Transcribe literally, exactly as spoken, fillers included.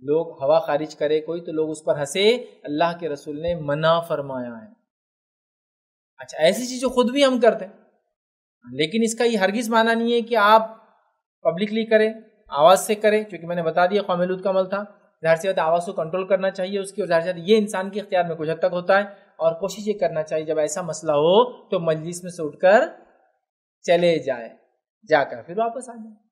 लोग हवा खारिज करे कोई तो लोग उस पर हंसे, अल्लाह के रसूल ने मना फरमाया है। अच्छा, ऐसी चीज़ें खुद भी हम करते हैं, लेकिन इसका ये हरगिज़ माना नहीं है कि आप पब्लिकली करें, आवाज़ से करें, क्योंकि मैंने बता दिया कौम लूत का अमल था। ज़ाहिर सी बात है आवाज़ को कंट्रोल करना चाहिए उसकी, और ज़ाहिर सी बात ये इंसान के इख्तियार में कुछ हद तक होता है। और कोशिश ये करना चाहिए जब ऐसा मसला हो तो मजलिस में से उठकर चले जाए, जाकर फिर वापस आ जाए।